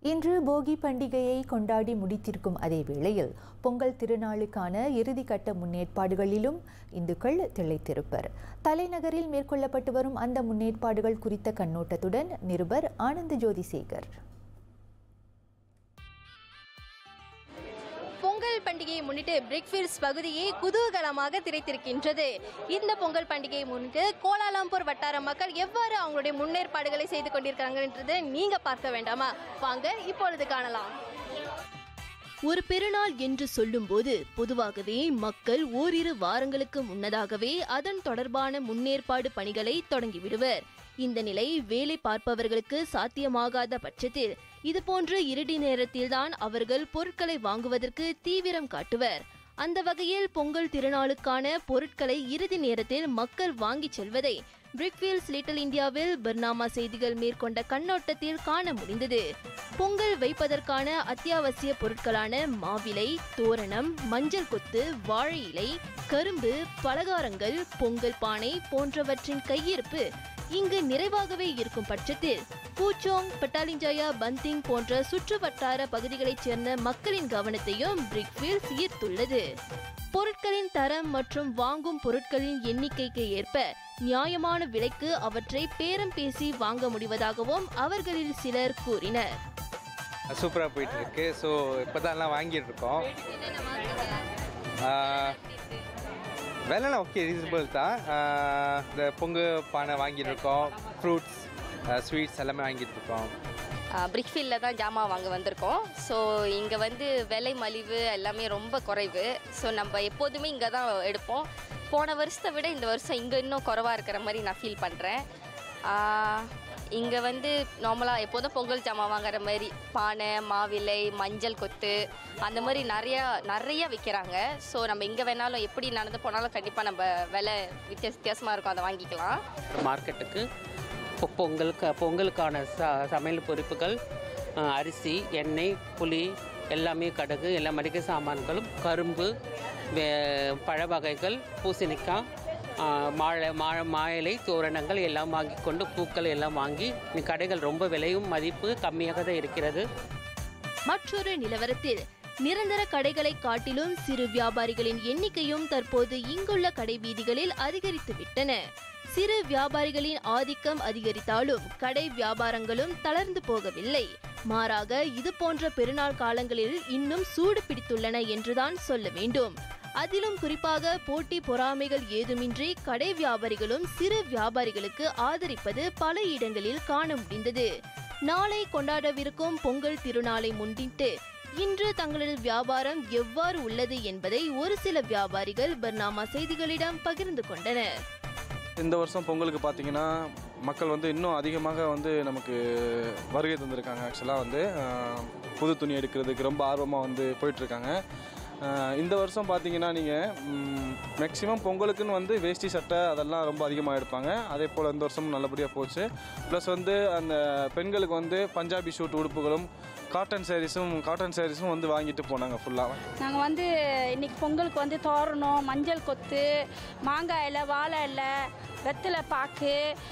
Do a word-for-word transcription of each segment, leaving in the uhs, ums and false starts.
இன்று போகி பண்டிகையை கொண்டாடி முடித்திருக்கும் அதே வேளையில் பொங்கல் திருநாளுக்கான இறுதிக்கட்ட முன்னேற்பாடுகளிலும் இந்துக்கள் திளைத்திருப்பர். தலைநகரில் மேற்கொள்ளப்பட்டு வரும் அந்த முன்னேற்பாடுகள் குறித்த கண்ணோட்டத்துடன் நிருபர் ஆனந்த் ஜோதிசேகர். பொங்கல் பண்டிகையை முன்னிட்டு பிரிக்ஃபீல்ட்ஸ் பகுதியை குதூகலமாக திரைத்திருக்கின்றது. இந்த பொங்கல் பண்டிகையை முன்னிட்டு கோலாலம்பூர் வட்டார மக்கள் எவ்வாறு அவங்களுடைய முன்னேற்பாடுகளை செய்து கொண்டிருக்கிறாங்கன்றது நீங்க பார்க்க வேண்டாமா? வாங்க இப்பொழுது காணலாம். ஒரு பெருநாள் என்று சொல்லும்போது பொதுவாகவே மக்கள் ஓரிரு வாரங்களுக்கு முன்னதாகவே அதன் தொடர்பான முன்னேற்பாடு பணிகளை தொடங்கிவிடுவர். இந்த நிலை வேலை பார்ப்பவர்களுக்கு சாத்தியமாகாத பட்சத்தில் இதுபோன்ற இறுதி நேரத்தில்தான் அவர்கள் பொருட்களை வாங்குவதற்கு தீவிரம் காட்டுவர். அந்த வகையில் பொங்கல் திருநாளுக்கான பொருட்களை இறுதி நேரத்தில் மக்கள் வாங்கி செல்வதை பிரிக்ஃபீல்ட்ஸ் லிட்டில் இந்தியாவில் பர்னாமா செய்திகள் மேற்கொண்ட கண்ணோட்டத்தில் காண முடிந்தது. பொங்கல் வைப்பதற்கான அத்தியாவசிய பொருட்களான மாவிலை, தோரணம், மஞ்சள் கொத்து, வாழை இலை, கரும்பு, பலகாரங்கள், பொங்கல் பானை போன்றவற்றின் கையிருப்பு இங்கு நிறைவாகவே இருக்கும் பட்சத்தில் பூச்சோங், பட்டாலிஞ்சாயா, பந்திங் போன்ற சுற்று வட்டார பகுதிகளைச் சேர்ந்த மக்களின் கவனத்தையும் பிரிக்ஃபீல்ட்ஸ் ஈர்த்துள்ளது. பொருட்களின் தரம் மற்றும் வாங்கும் பொருட்களின் எண்ணிக்கைக்கு ஏற்ப நியாயமான விலைக்கு அவற்றை பேரம் பேசி வாங்க முடிவதாகவும் அவர்களில் சிலர் கூறினர். சூப்பராக போயிட்டு இருக்கு. ஸோ இப்போ தான் எல்லாம் வாங்கிட்டு இருக்கோம். விலைலாம் ஓகே, ரீசனபிள் தான். இந்த பொங்கு பானை வாங்கிட்டு இருக்கோம், ஃப்ரூட்ஸ், ஸ்வீட்ஸ் எல்லாமே வாங்கிட்டு இருக்கோம். பிரிக்ஃபீல்டில் தான் ஜாமான் வாங்க வந்திருக்கோம். ஸோ இங்கே வந்து விலை மலிவு எல்லாமே ரொம்ப குறைவு. ஸோ நம்ம எப்போதுமே இங்கே தான் எடுப்போம். போன வருஷத்தை விட இந்த வருஷம் இங்கே இன்னும் குறைவாக இருக்கிற மாதிரி நான் ஃபீல் பண்ணுறேன். இங்கே வந்து நார்மலாக எப்போதும் பொங்கல் ஜாமான் வாங்குற மாதிரி பானை, மாவிலை, மஞ்சள் கொத்து அந்த மாதிரி நிறையா நிறைய விற்கிறாங்க. ஸோ நம்ம இங்கே வேணாலும் எப்படி நடந்து போனாலும் கண்டிப்பாக நம்ம விலை வித்தியாச வித்தியாசமாக இருக்கும், அதை வாங்கிக்கலாம். மார்க்கெட்டுக்கு பொங்கலுக்கு பொங்கலுக்கான ச சமையல் பொருட்கள், அரிசி, எண்ணெய், புளி, எல்லாமே கடுகு, எல்லா மளிகை சாமான்களும், கரும்பு, பழ வகைகள், பூசணிக்காய், மாழை மா மாயிலை, தோரணங்கள் எல்லாம் வாங்கி கொண்டு பூக்கள் எல்லாம் வாங்கி கடைகள் ரொம்ப விலையும் மதிப்பு கம்மியாக தான் இருக்கிறது. மற்றொரு நிலவரத்தில் நிரந்தர கடைகளை காட்டிலும் சிறு வியாபாரிகளின் எண்ணிக்கையும் தற்போது இங்குள்ள கடை வீதிகளில் அதிகரித்து விட்டன. சிறு வியாபாரிகளின் ஆதிக்கம் அதிகரித்தாலும் கடை வியாபாரங்களும் தளர்ந்து போகவில்லை. மாறாக இது போன்ற பெருநாள் காலங்களில் இன்னும் சூடு பிடித்துள்ளன என்றுதான் சொல்ல வேண்டும். அதிலும் குறிப்பாக போட்டி பொறாமைகள் ஏதுமின்றி கடை வியாபாரிகளும் சிறு வியாபாரிகளுக்கு ஆதரிப்பது பல இடங்களில் காண முடிந்தது. நாளை கொண்டாடவிருக்கும் பொங்கல் திருநாளை முன்னிட்டு இன்று தங்களது வியாபாரம் எவ்வாறு உள்ளது என்பதை ஒரு சில வியாபாரிகள் பர்னாமா செய்திகளிடம் பகிர்ந்து கொண்டனர். இந்த வருஷம் பொங்கலுக்கு பார்த்தீங்கன்னா மக்கள் வந்து இன்னும் அதிகமாக வந்து நமக்கு வருகை தந்திருக்காங்க. ஆக்சுவலாக வந்து புது துணி எடுக்கிறதுக்கு ரொம்ப ஆர்வமாக வந்து போயிட்டுருக்காங்க. இந்த வருஷம் பார்த்தீங்கன்னா நீங்கள் மேக்ஸிமம் பொங்கலுக்குன்னு வந்து வேஷ்டி சட்டை அதெல்லாம் ரொம்ப அதிகமாக எடுப்பாங்க. அதே போல் இந்த வருஷமும் நல்லபடியாக போச்சு. ப்ளஸ் வந்து அந்த பெண்களுக்கு வந்து பஞ்சாபி ஷூட் உடுப்புகளும் காட்டன் சாரீஸும் காட்டன் சாரீஸும் வந்து வாங்கிட்டு போனாங்க ஃபுல்லாக. நாங்கள் வந்து இன்றைக்கி பொங்கலுக்கு வந்து தோரணம், மஞ்சள் கொத்து, மாங்காய் இலை, வாழை இலை, வெத்தலை பாக்கு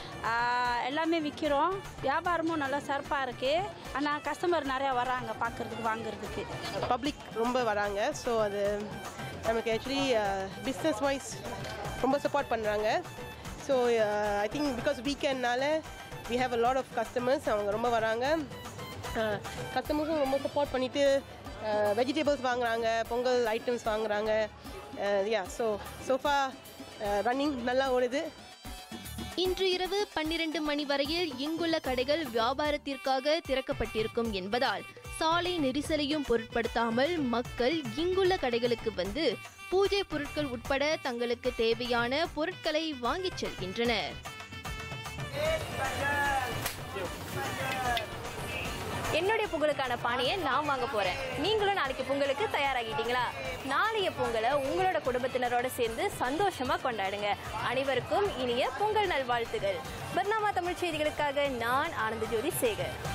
எல்லாமே விற்கிறோம். வியாபாரமும் நல்லா சிறப்பாக இருக்குது. ஆனால் கஸ்டமர் நிறையா வராங்க பார்க்குறதுக்கு, வாங்குறதுக்கு. பப்ளிக் ரொம்ப வராங்க. ஸோ அது நமக்கு ஆக்சுவலி பிஸ்னஸ் வைஸ் ரொம்ப சப்போர்ட் பண்ணுறாங்க. ஸோ ஐ திங்க் பிகாஸ் வீக்கெண்ட்னால we have a lot of customers. அவங்க ரொம்ப வராங்க. கஸ்டமர்ஸும் ரொம்ப சப்போர்ட் பண்ணிவிட்டு வெஜிடபிள்ஸ் வாங்குறாங்க, பொங்கல் ஐட்டம்ஸ் வாங்குறாங்க. யா ஸோ சோஃபா ரன்னிங் நல்லா ஓடுது. இன்று இரவு பன்னிரண்டு மணி வரையில் இங்குள்ள கடைகள் வியாபாரத்திற்காக திறக்கப்பட்டிருக்கும் என்பதால் சாலை நெரிசலையும் பொருட்படுத்தாமல் மக்கள் இங்குள்ள கடைகளுக்கு வந்து பூஜை பொருட்கள் உட்பட தங்களுக்கு தேவையான பொருட்களை வாங்கிச் செல்கின்றனர். என்னுடைய பொங்கலுக்கான பானையை நான் வாங்க போறேன். நீங்களும் நாளைக்கு பொங்கலுக்கு தயாராகிட்டீங்களா? நாளைய பொங்கலை உங்களோட குடும்பத்தினரோட சேர்ந்து சந்தோஷமா கொண்டாடுங்க. அனைவருக்கும் இனிய பொங்கல் நல்வாழ்த்துகள். பர்னாமா தமிழ் செய்திகளுக்காக நான் ஆனந்த் ஜோதிசேகர்.